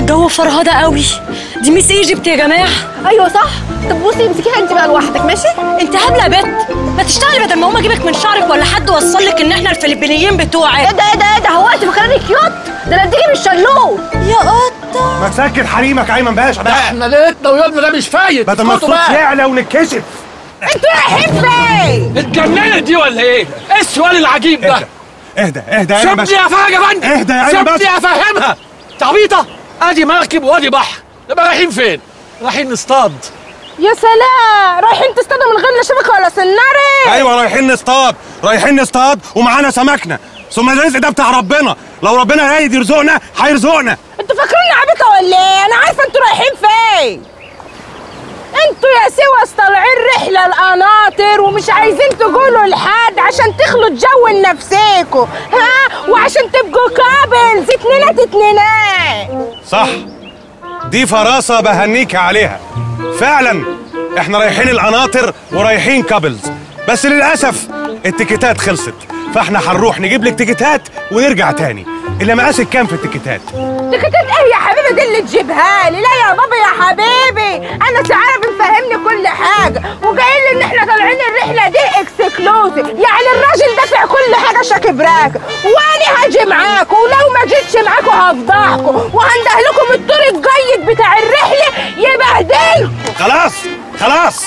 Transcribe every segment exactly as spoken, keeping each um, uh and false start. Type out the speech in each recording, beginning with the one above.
الجو فرهده قوي. دي ميس ايجيبت يا جماعه. ايوه صح. طب بصي امسكيها انت بقى لوحدك ماشي؟ انت هبله يا بت، ما تشتغلي بدل ما اقوم اجيبك من شعرك ولا حد وصل لك ان احنا الفلبينيين بتوعك. ايه ده ايه ده ايه ده هو انت فاكراني كيوت؟ ده انا اديكي بالشلوت يا قطه. ما تسكت حريمك ايمن باشا بقى. احنا ليلتنا ويومنا ده مش فايت. بدل ما الصوت يعلى ونتكشف. انتوا رايحين فين؟ اتجننت دي ولا ايه؟ ايه السؤال العجيب ده؟ اهدى اهدى يا سيبني يا فهد يا فندم. اهدى يا ايمن باشا. سيبني افهمها. تعبيطه؟ ادي مركب وادي بحر، نبقى رايحين فين؟ رايحين نصطاد. يا سلام، رايحين تصطادوا من غير لا شبكه ولا سناري؟ ايوه رايحين نصطاد، رايحين نصطاد ومعانا سمكنا، ثم الرزق ده بتاع ربنا، لو ربنا رايد يرزقنا هيرزقنا. انتوا فاكريني عبيطه ولا ايه؟ انا عارفه انتوا رايحين فين. انتوا يا سوس طالعين رحله القناطر ومش عايزين تقولوا لحد عشان تخلوا الجو لنفسيكوا، ها؟ وعشان تبقوا كابلز اتنينات اتنينات. صح، دي فراسه بهنيك عليها. فعلا احنا رايحين القناطر ورايحين كابلز، بس للاسف التيكيتات خلصت، فاحنا هنروح نجيب لك تيكيتات ونرجع تاني. اللي مقاسك كام في التيكيتات؟ تيكيتات ايه يا حبيبي دي اللي تجيبها لي؟ لا يا بابا يا حبيبي، انا تعالى بنفهمني كل حاجه، وجايين لي ان احنا طالعين الرحله دي اكسكلوزيف، يعني الراجل دافع كل حاجه شاكب راكب، وانا هاجي معاكم، ولو ما جيتش معاكم هفضحكم وهنده لكم الطريق الجيد بتاع الرحله يبهدلكم. خلاص خلاص،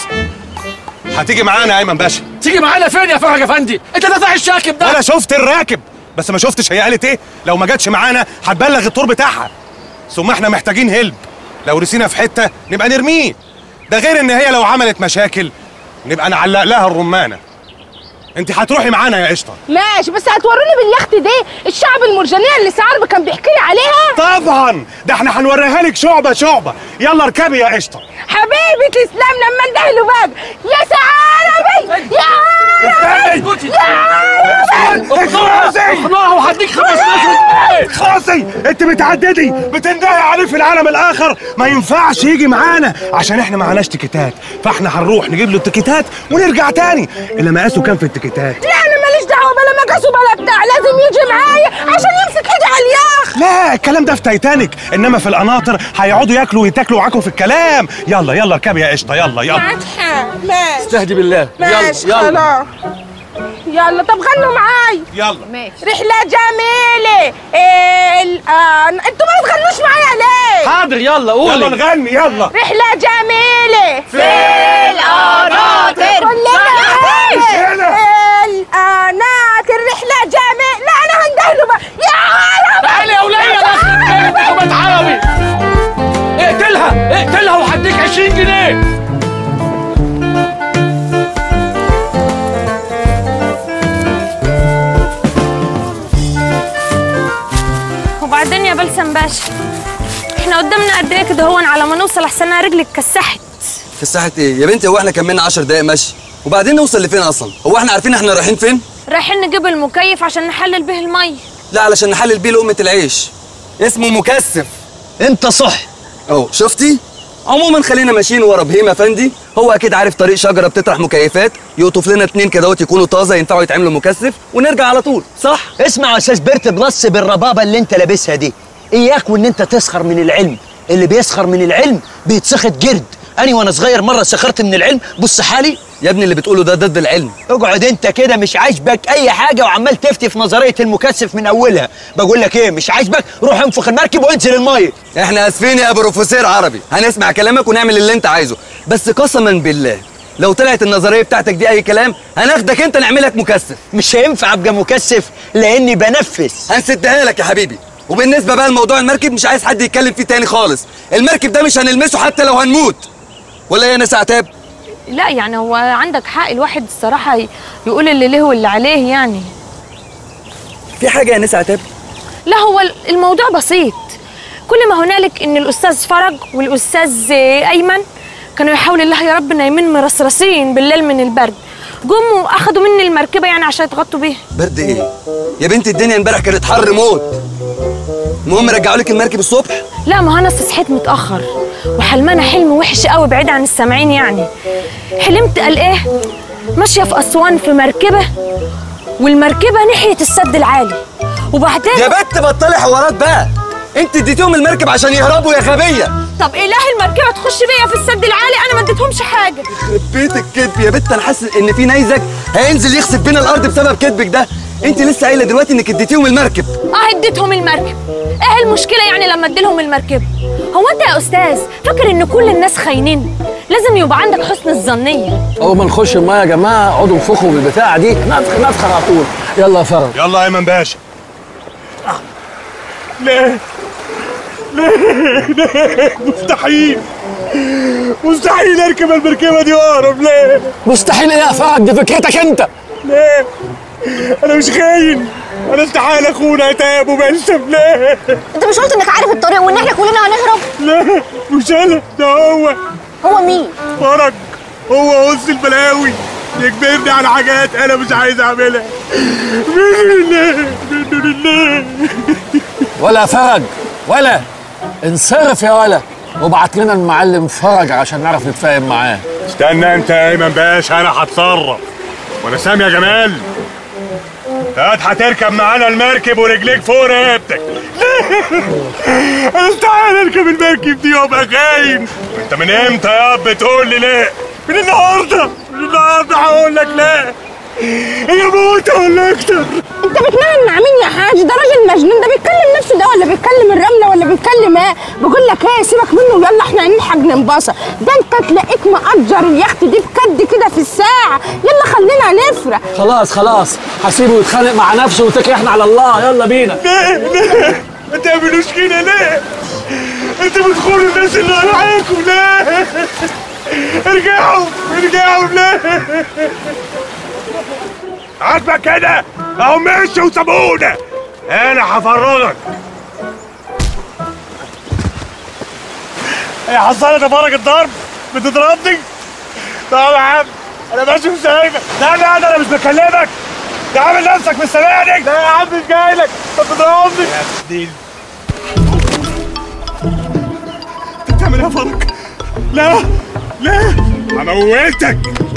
هتيجي معانا يا ايمن باشا. تيجي معانا فين يا فرج افندي؟ انت دافع الشاكب ده. انا شفت الراكب بس ما شفتش هي قالت ايه. لو ما جاتش معانا هتبلغ الطور بتاعها، ثم احنا محتاجين هلب، لو رسينا في حته نبقى نرميه، ده غير ان هي لو عملت مشاكل نبقى نعلق لها الرمانه. انت هتروحي معانا يا قشطه. ماشي، بس هتوروني باليخت دي الشعب المرجانيه اللي سعرب كان بيحكي لي عليها؟ طبعا، ده احنا هنوريها لك شعبه شعبه. يلا اركبي يا قشطه. حبيبي تسلم لما اندهله بقى. يا سعربي يا عربي يا عربي. اخلصي وهديك خمس دقايق. خلاصي، انت بتعددي بتندهي عليه في العالم الاخر، ما ينفعش يجي معانا عشان احنا معناش تيكيتات، فاحنا هنروح نجيب له التيكيتات ونرجع تاني. اللي مقاسه كام في التيكيتات؟ لا انا ماليش دعوه بلا مقاسه بلا بتاع، لازم يجي معايا عشان يمسك ايدي على اليخت. لا الكلام ده في تايتانيك، انما في القناطر هيقعدوا ياكلوا ويتاكلوا معاكم في الكلام. يلا يلا اركبي يا قشطه. يلا يلا. معاك حق. ماشي استهدي بالله. ماشي يلا خلاص. يلا طب غنوا معايا. يلا ماشي. رحلة جميلة. إيه الآن انتوا ما تغنوش معايا ليه؟ حاضر يلا قولي. يلا نغني يلا. رحلة جميلة في القناطر. كلنا القناطر رحلة جميلة. لا أنا هندهله بقى. يا عربي تعالي يا ولية دخل حكومة عربي. اقتلها اقتلها وهديك عشرين جنيه. وبعدين يا بلسم باشا، احنا قدامنا قد ايه كده هون على ما نوصل؟ احسن انا رجلي اتكسحت. كسحت ايه يا بنتي؟ هو احنا كملنا عشر دقايق مشي وبعدين نوصل لفين اصلا؟ هو احنا عارفين احنا رايحين فين؟ رايحين نجيب المكيف عشان نحلل به الميه. لا علشان نحلل بيه لقمة العيش، اسمه مكثف. انت صح اهو شفتي؟ عموما خلينا ماشيين ورا بهيم افندي، هو اكيد عارف طريق شجره بطرح مكيفات، يقطف لنا اتنين كدهوت يكونوا طازه ينفعوا يتعملوا مكثف ونرجع على طول. صح؟ اسمع يا استاذ بيرت بلس بالربابه اللي انت لابسها دي، اياك وان انت تسخر من العلم، اللي بيسخر من العلم بيتسخط جرد. انا وانا صغير مره سخرت من العلم، بص حالي. يا ابني اللي بتقوله ده ضد العلم. اقعد انت كده مش عاجبك اي حاجه وعمال تفتي في نظريه المكثف من اولها. بقول لك ايه، مش عاجبك روح انفخ المركب وانزل الميه. احنا اسفين يا بروفيسور عربي، هنسمع كلامك ونعمل اللي انت عايزه، بس قسما بالله لو طلعت النظريه بتاعتك دي اي كلام هناخدك انت نعملك مكثف. مش هينفع ابقى مكثف لاني بنفس. هنسدها لك يا حبيبي. وبالنسبه بقى لموضوع المركب مش عايز حد يتكلم فيه تاني خالص، المركب ده مش هنلمسه حتى لو هنموت. ولا ايه يا ناس عتاب؟ لا يعني هو عندك حق، الواحد الصراحه يقول اللي له واللي عليه يعني. في حاجه يا ناس عتاب؟ لا هو الموضوع بسيط، كل ما هنالك ان الاستاذ فرج والاستاذ ايمن كانوا يحاولوا الله يا رب نايمين مرصرصين بالليل من البرد، جم واخدوا مني المركبه يعني عشان يتغطوا بيها. برد ايه يا بنتي؟ الدنيا امبارح كانت حر موت. المهم رجعوا لك المركب الصبح؟ لا ما هو انا صحيت متاخر وحلمانه حلم وحش قوي بعيد عن السامعين يعني. حلمت قال ايه ماشيه في اسوان في مركبه والمركبه ناحيه السد العالي، وبعدين يا بت بطلي حوارات بقى. انت اديتيهم المركب عشان يهربوا يا غبيه. طب اله المركبه تخش بيا في السد العالي؟ انا ما اديتهمش حاجه. يخرب بيت الكذب يا بت، انا حاسس ان في نيزك هينزل يخسف بينا الارض بسبب كذبك ده. انت لسه قايله دلوقتي انك اديتيهم المركب. اه اديتهم المركب. ايه المشكله يعني لما اديلهم المركب؟ هو انت يا استاذ فاكر ان كل الناس خاينين؟ لازم يبقى عندك حسن الظنيه. اول ما نخش الميه يا جماعه اقعدوا انفخوا بالبتاعه دي، نفخ نفخ على طول. يلا يا فرج. يلا يا ايمن باشا. ليه؟ ليه؟ ليه؟ مستحيل مستحيل اركب المركبه دي واهرب. ليه؟ مستحيل ايه يا فرج؟ دي فكرتك انت. ليه؟ انا مش خاين، انا استحاله اخون عتاب وبلسم. ليه؟ انت مش قلت انك عارف الطريق وان احنا كلنا هنهرب؟ لا مش انا، ده هو. هو مين؟ فرج. هو هص البلاوي يجبرني على حاجات انا مش عايز اعملها. منه لله منه لله. ولا فرج ولا انصرف يا ولا، وابعت لنا المعلم فرج عشان نعرف نتفاهم معاه. استنى انت يا ايمن باشا، انا هتصرف. وانا سامي يا جمال، هات هتركب معانا المركب ورجليك فوق رقبتك. انا استحيل اركب المركب دي وابقى خاين. انت من امتى يا اب تقول لي ليه؟ من النهارده، من النهارده هقول لك لا. هي موتة ولا اكتر؟ انت بتنام مع مين يا حاج؟ ده راجل مجنون، ده بيتكلم نفسه ده ولا بيتكلم الرمله ولا بيتكلم ايه؟ بقول لك ايه، سيبك منه يلا احنا هنلحق ننبسط. ده انت تلاقيك مأجر اليخت دي بكد كده في الساعه. يلا خلينا نفرح. خلاص خلاص هسيبه يتخانق مع نفسه وتكل احنا على الله. يلا بينا. ليه؟ ليه؟ ما تعملوش كده ليه؟ انتوا بتخونوا الناس اللي وراكم ليه؟ ارجعوا ارجعوا ليه؟ عاجبك كده؟ اهو ماشي وسابونا. انا هفرجك. يا حصانة ده فرج الضرب؟ بتضربني؟ طب يا عم انا ماشي وسايبك. لا لا ده انا مش بكلمك. ده عامل نفسك مش سامعني. لا يا عم مش جاي لك، انت بتضربني يا سديد. انت بتعمل ايه يا فرج؟ لا لا هموتك.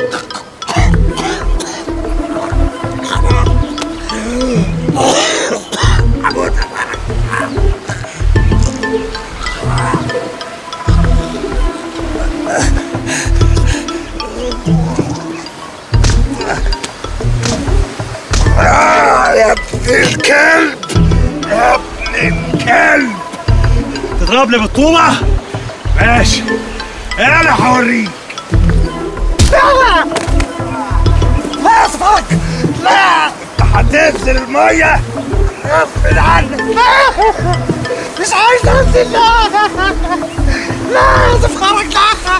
يا ابن الكلب، يا ابن الكلب، تضربني بالطوبة؟ ماشي انا هوريك. لا لا يا صفاك، لا انت هتنزل المية غصب عنك. لا مش عايز انزل. لا لا يا صفخارك لا.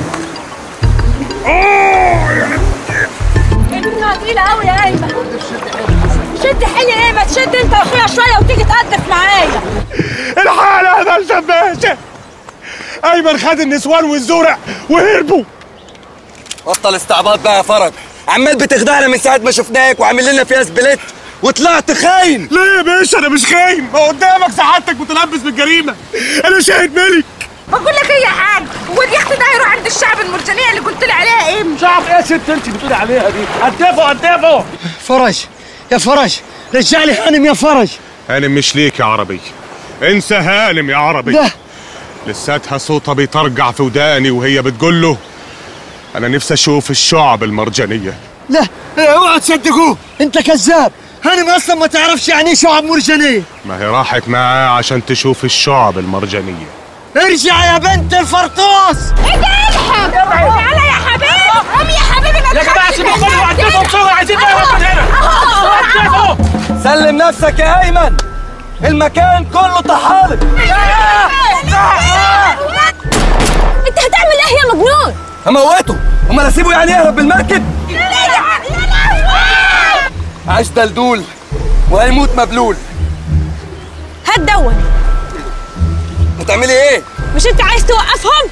اوه يا البتاعة تقيلة قوي يا ايمن. شد حيلي ايه؟ ما تشد انت واخويا شوية وتيجي تقدف معايا. الحالة يا باشا باشا. ايمن خد النسوان والزرع وهربوا. بطل استعباط بقى يا فرج، عمال بتخدعنا من ساعه ما شفناك وعامل لنا فيها سبليت وطلعت خاين. ليه يا باشا؟ انا مش خاين، ما قدامك سعادتك متلبس بالجريمه. انا شاهد ملك. بقول لك ايه يا حاج، هو اليخت ده هيروح عند الشعب المرجانيه اللي قلت لي عليها ايه؟ مش عارف ايه يا ست انت بتقولي عليها دي. هدفوا هدفوا. فرج يا فرج، رجع لي هانم يا فرج. هانم مش ليك يا عربي، انسى هانم يا عربي. لا لساتها صوتها بيطرقع في وداني وهي بتقول له انا نفسي اشوف الشعب المرجانيه. لا اوعى تصدقوه، انت كذاب. هانم اصلا ما تعرفش يعني ايه شعب مرجانيه. ما هي راحت معاه عشان تشوف الشعب المرجانيه. ارجع يا بنت الفرطوس. ايه ده؟ الحق تعالى يا حبيبي. قوم يا حبيبي. يا جماعه سيبوا كل وقتكم بسرعه، عايزين نهرب من هنا. سلم نفسك يا ايمن، المكان كله طحالب. انت هتعمل ايه يا مجنون؟ هموته. امال اسيبه يعني يهرب بالمركب؟ عاش دلدول وهيموت مبلول. هات دون. هتعملي ايه؟ مش انت عايز توقفهم؟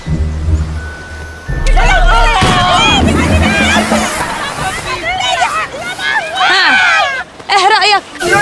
ها ايه رايك؟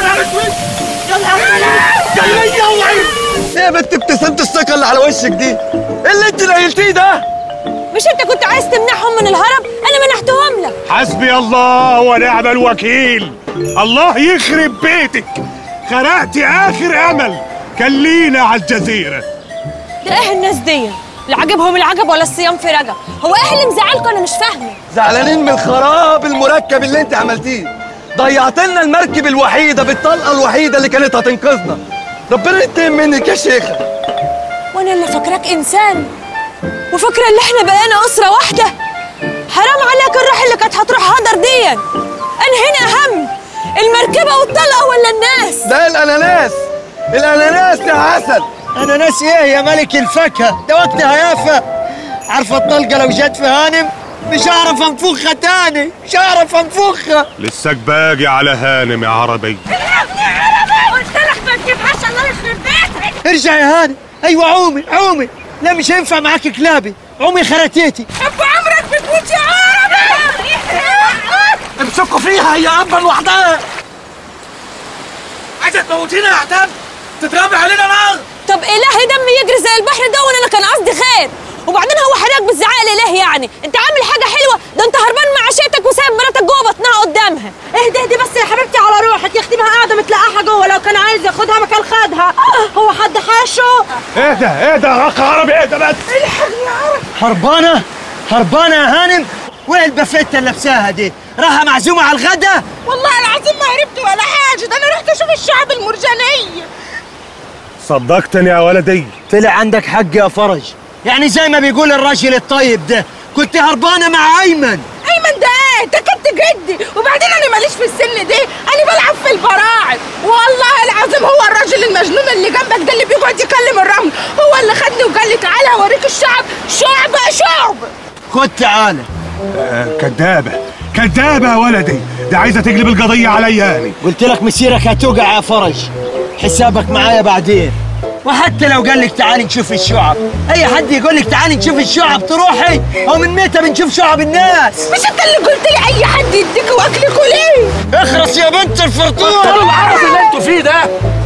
ايه يا بنت ابتسامة الثقة اللي على وشك دي؟ ايه اللي انت نيلتيه ده؟ مش انت كنت عايز تمنعهم من الهرب؟ انا منعتهم لك. حسبي الله ونعم الوكيل. الله يخرب بيتك، خرقتي اخر امل كلينا على الجزيره. ده ايه الناس دي؟ لا عجبهم العجب ولا الصيام في رجب. هو ايه اللي مزعلكم؟ انا مش فاهمه. زعلانين من الخراب المركب اللي انت عملتيه. ضيعت لنا المركب الوحيده بالطلقه الوحيده اللي كانت هتنقذنا. ربنا ينتقم منك يا شيخه. وانا اللي فاكراك انسان وفاكره ان احنا بقينا اسره واحده. حرام عليك الروح اللي كانت هتروح هدر دي. انا هنا اهم المركبه والطلقه ولا الناس؟ ده الاناناس. الاناناس يا عسل. اناناس ايه يا ملك الفاكهه؟ ده وقتها يافا. عارفه الطلقه لو جت في هانم مش هعرف انفخها تاني، مش هعرف انفخها. لساك باقي على هانم يا عربي. الحقني يا عربي، قلت لك ما تجيبهاش الله يخرب بيتك. ارجع يا هانم. ايوه عومي عومي. لا مش هينفع معاك كلابي، عومي خرتيتي. ابو عمرك بتموت يا عربي. امسكوا فيها هي ابا لوحدها. عايزه تموتينا يا عتاب؟ تترمي علينا نار. طب الهي دم يجري زي البحر ده وانا انا كان قصدي خير. وبعدين هو حضرتك بتزعق لي ليه يعني؟ انت عامل حاجه حلوه؟ ده انت هربان مع عشيتك وسايب مراتك جوه بطنها قدامها. اهدي اهدي بس يا حبيبتي على روحك، يا اختي ما قاعده متلقاحه جوه، لو كان عايز ياخدها ما كان خدها. هو حد حاشه؟ اهدى اهدى يا اخ عربي اهدى بس. الحقني يا عربي. هربانه هربانه يا هانم. وايه البافيته اللي لابساها دي؟ راحه معزومه على الغدا؟ والله العظيم ما هربت ولا حاجه، ده انا رحت اشوف الشعب المرجانيه. صدقتني يا ولدي. طلع عندك حق يا فرج. يعني زي ما بيقول الراجل الطيب ده كنت هربانه مع ايمن. ايمن ده ايه؟ ده كنت جدي، وبعدين انا ماليش في السن دي، انا بلعب في البراعم. والله العظيم هو الراجل المجنون اللي جنبك ده اللي بيقعد يكلم الرمل هو اللي خدني وقال لي تعالى اوريك الشعب. شعب شعب. خد تعالى. آه كدابه كدابه يا ولدي، دي عايزه تقلب القضيه عليا يعني. قلت لك مسيرك هتوقع يا فرج، حسابك معايا بعدين. وحتى لو قال لك تعالي نشوف الشعب، اي حد يقول لك تعالي نشوف الشعب تروحي، او من متى بنشوف شعب الناس؟ مش انت اللي قلت لي اي حد يديك واكلك وليه؟ اخرس يا بنت الفرطوط. بطلوا العبث اللي انتوا فيه ده.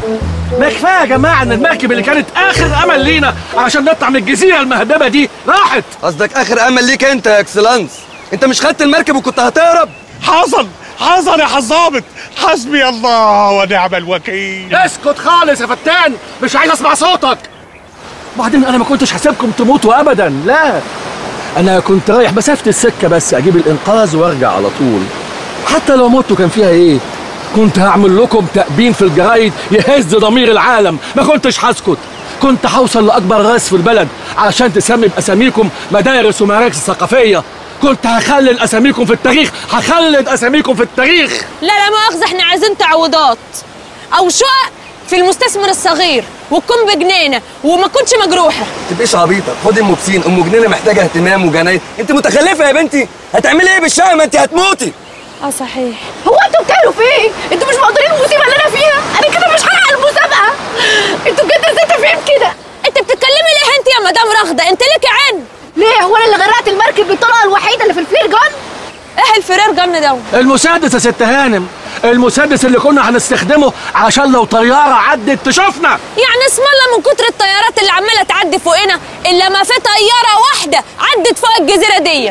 ما كفايه يا جماعه ان المركب اللي كانت اخر امل لينا علشان نطلع من الجزيره المهدبه دي راحت. قصدك اخر امل ليك انت يا اكسلانس؟ انت مش خدت المركب وكنت هتهرب؟ حصل حصل يا حظابط. حسبي الله ونعم الوكيل. اسكت خالص يا فتان، مش عايز اسمع صوتك. وبعدين انا ما كنتش هسيبكم تموتوا ابدا، لا. انا كنت رايح مسافه السكه بس اجيب الانقاذ وارجع على طول. حتى لو متوا كان فيها ايه؟ كنت هعمل لكم تأبين في الجرايد يهز ضمير العالم، ما كنتش هسكت. كنت هوصل لاكبر راس في البلد علشان تسمي باساميكم مدارس ومراكز ثقافيه. كنت هخلد اساميكم في التاريخ، هخلد اساميكم في التاريخ. لا لا مؤاخذه، احنا عايزين تعويضات او شقق في المستثمر الصغير وتكون بجنينه وما تكونش مجروحه. ما تبقيش عبيطه، خدي ام بسين، ام جنينه محتاجه اهتمام وجناين. انت متخلفه يا بنتي، هتعملي ايه بالشقه؟ ما انت هتموتي. اه صحيح. هو انتوا بتعملوا في ايه؟ انتوا مش مقدرين المصيبه اللي انا فيها؟ انا كده مش هلحق المسابقه. انتوا بجد ازاي تفهم كده؟ انت بتتكلمي ليه انت يا مدام رغده؟ انت ليكي عين. ليه؟ هو انا اللي غرقت المركب بالطريقه الوحيده اللي في الفلير جان؟ ايه الفرير جن ده؟ المسدس يا ست هانم، المسدس اللي كنا هنستخدمه عشان لو طياره عدت تشوفنا. يعني اسم الله من كتر الطيارات اللي عماله تعدي فوقنا الا ما في طياره واحده عدت فوق الجزيره دي.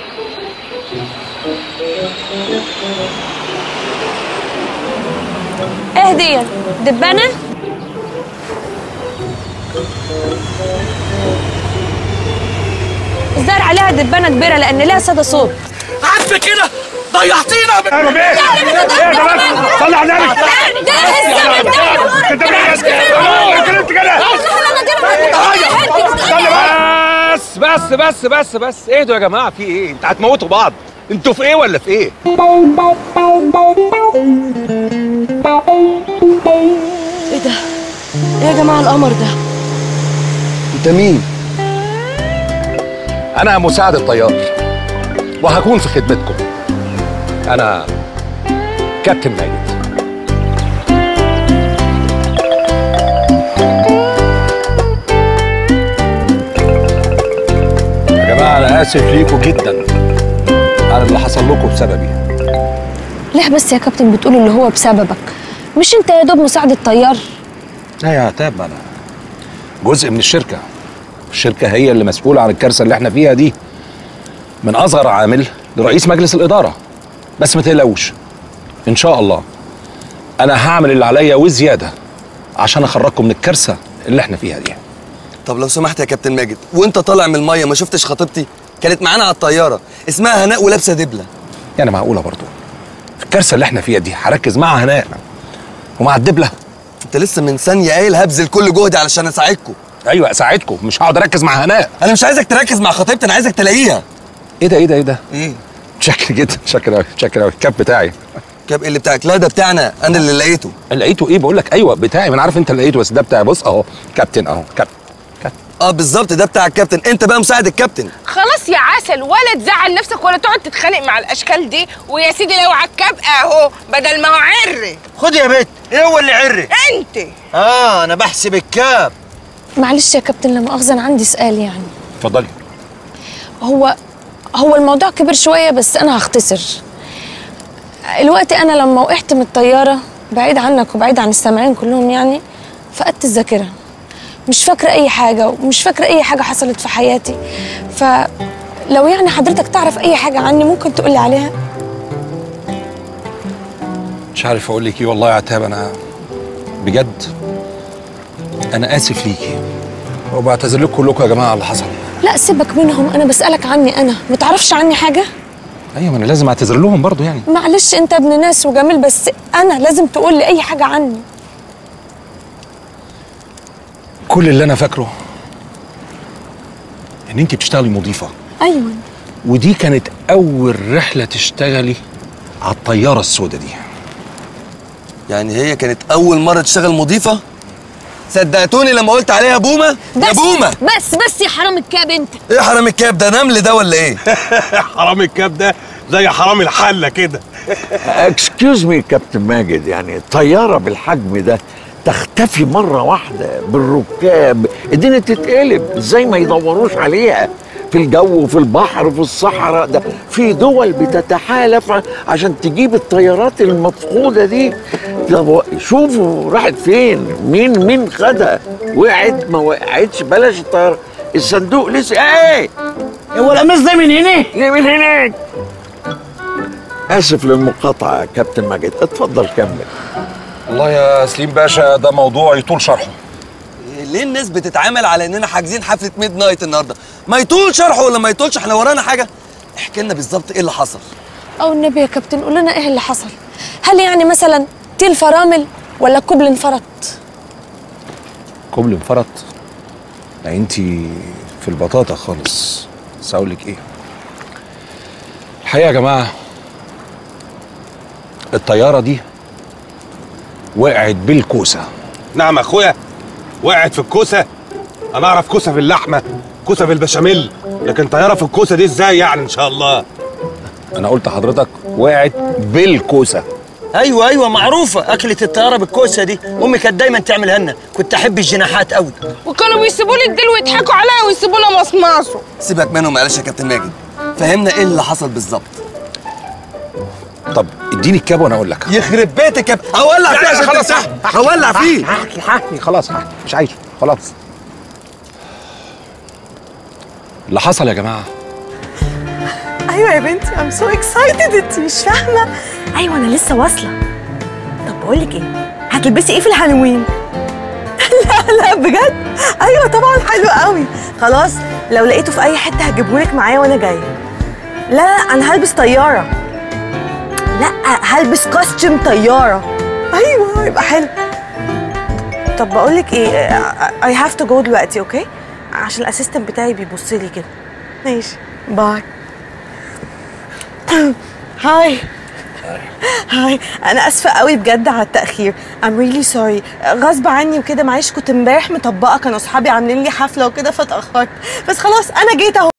ايه دي؟ دبانه؟ الظاهر عليها دبانه كبيره لان لها صدى صوت. عارفه كده ضيعتينا. انا بيه ايه ده بس؟ صلي على النبي. ده الزمن ده انت اتكلمت كده. بس بس بس بس بس اهدوا يا جماعه، في ايه؟ انتوا هتموتوا بعض؟ انتوا في ايه ولا في ايه؟ ايه ده؟ ايه يا جماعه القمر ده؟ انت مين؟ انا مساعد الطيار وهكون في خدمتكم. انا كابتن ماجد. يا جماعه انا اسف ليكم جدا على اللي حصل لكم بسببي. ليه بس يا كابتن بتقول اللي هو بسببك؟ مش انت يا دوب مساعد الطيار؟ لا يا عتاب، انا جزء من الشركه. الشركه هي اللي مسؤوله عن الكارثه اللي احنا فيها دي، من اصغر عامل لرئيس مجلس الاداره. بس ما تقلقوش، ان شاء الله انا هعمل اللي عليا وزياده عشان اخرجكم من الكارثه اللي احنا فيها دي. طب لو سمحت يا كابتن ماجد، وانت طالع من الميه ما شفتش خطيبتي؟ كانت معانا على الطياره، اسمها هناء ولابسه دبله. يعني معقوله برضو في الكارثه اللي احنا فيها دي هركز مع هناء ومع الدبله؟ انت لسه من ثانيه قايل هبذل كل جهدي علشان اساعدكم. ايوه اساعدكم، مش هقعد اركز مع هناء. انا مش عايزك تركز مع خطيبتي، انا عايزك تلاقيها. ايه ده ايه ده ايه ده؟ ايه؟ شكل جدا، شكل قوي، شكل قوي. الكاب بتاعي. كاب اللي بتاعك؟ لا ده بتاعنا، انا اللي لقيته. لقيته ايه؟ بقول لك ايوه بتاعي، ما انا عارف انت اللي لقيته، بس ده بتاعي. بص اهو كابتن اهو، كابتن كابتن. اه بالظبط، ده بتاع الكابتن، انت بقى مساعد الكابتن. خلاص يا عسل، ولا تزعل نفسك ولا تقعد تتخانق مع الاشكال دي. ويا سيدي لو عالكاب اهو بدل ما هو عري. خد يا بت، ايه هو اللي عري؟ انت. اه انا بحسب الكاب. معلش يا كابتن، لا مؤاخذة أنا عندي سؤال يعني. اتفضلي. هو هو الموضوع كبر شوية بس أنا هختصر. الوقت أنا لما وقعت من الطيارة بعيد عنك وبعيد عن السامعين كلهم يعني، فقدت الذاكرة، مش فاكرة أي حاجة ومش فاكرة أي حاجة حصلت في حياتي. فلو يعني حضرتك تعرف أي حاجة عني ممكن تقولي عليها؟ مش عارف اقول لك ايه والله يا عتاب، انا بجد انا اسف ليكي وبعتذر لكم كلكم يا جماعه على اللي حصل. لا سيبك منهم، أنا بسألك عني أنا، ما تعرفش عني حاجة؟ ايوه ما انا لازم اعتذر لهم برضو يعني. معلش أنت ابن ناس وجميل، بس أنا لازم تقول لي أي حاجة عني. كل اللي انا فاكره ان انت بتشتغلي مضيفه. أيوة. ودي كانت اول رحله تشتغلي على الطياره السوداء دي. يعني هي كانت اول مره تشتغل مضيفه؟ صدقتوني لما قلت عليها بومه؟ يا بومه بس بس يا حرام الكاب انت. ايه حرام الكاب ده؟ نمل ده ولا ايه؟ حرام الكاب ده زي حرام الحله كده. اكسكيوز مي كابتن ماجد، يعني طياره بالحجم ده تختفي مره واحده بالركاب، الدنيا تتقلب، ازاي ما يدوروش عليها في الجو وفي البحر وفي الصحراء؟ ده في دول بتتحالف عشان تجيب الطيارات المفقوده دي. طب شوفوا راحت فين، مين مين خدها، وقعت ما وقعتش، بلاش الطياره، الصندوق لسه. ايه هو القميص ده من هنا؟ ليه من هناك؟ اسف للمقاطعه يا كابتن ماجد، اتفضل كمل. والله يا سليم باشا ده موضوع يطول شرحه. ليه الناس بتتعامل على اننا حاجزين حفله ميد نايت النهارده؟ ما يطول شرحه ولا ما يطولش، احنا ورانا حاجه. احكي لنا بالظبط ايه اللي حصل. أو النبي يا كابتن قول لنا إيه اللي حصل. هل يعني مثلا تيل فرامل ولا كوبل انفرط؟ كوبل انفرط؟ لا انت في البطاطا خالص. بس اقول لك ايه، الحقيقه يا جماعه الطياره دي وقعت بالكوسه. نعم اخويا، وقعت في الكوسه؟ انا اعرف كوسه في اللحمه، كوسه في البشاميل، لكن طياره في الكوسه دي ازاي يعني؟ ان شاء الله. انا قلت لحضرتك وقعت بالكوسه. ايوه ايوه معروفه اكله الطياره بالكوسه دي، امي كانت دايما تعملها لنا، كنت احب الجناحات قوي. وكانوا بيسيبوا لي الديل ويضحكوا عليا ويسيبونا مصمصه. سيبك منهم معلش يا كابتن ماجد، فهمنا ايه اللي حصل بالظبط. طب اديني الكاب وانا اقول لك. يخرب بيتك يا هولع فيه عشان خلاص ترتاح. هولع فيه. هحكي هحكي خلاص هحكي، مش عايزه خلاص. اللي حصل يا جماعه، ايوه يا بنتي ام سو اكسايتد، انت مش فاهمه. ايوه انا لسه واصله. طب بقول لك ايه، هتلبسي ايه في الهالوين؟ لا لا بجد، ايوه طبعا حلو قوي. خلاص لو لقيته في اي حته هجيبهولك معايا وانا جايه. لا انا هلبس طياره. لا هلبس كوستيوم طياره. ايوه يبقى حلو. طب بقول لك ايه، اي هاف تو جو دلوقتي اوكي، عشان الاسيستنت بتاعي بيبص لي كده. ماشي باي. هاي هاي، انا اسفه قوي بجد على التاخير. I'm really sorry، غصب عني وكده، معلش كنت امبارح مطبقه، كانوا اصحابي عاملين لي حفله وكده فاتاخرت، بس خلاص انا جيت اهو.